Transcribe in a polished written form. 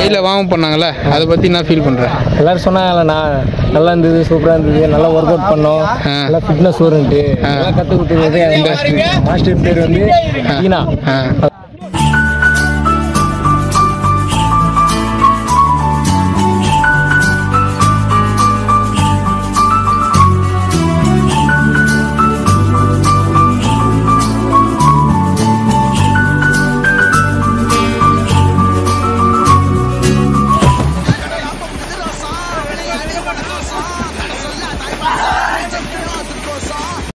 கையில் வார்ம் பண்ணாங்கல்ல, அதை பற்றி என்ன ஃபீல் பண்ணுறேன்? எல்லாரும் சொன்னாங்கல்ல, நான் நல்லா இருந்தது, சூப்பராக இருந்தது, நல்லா ஒர்க் அவுட் பண்ணோம், நல்லா ஃபிட்னஸ் வரும்ட்டு, நல்லா கற்றுக் கொடுத்தது. மாஸ்டர் பேர் வந்து ஈனா.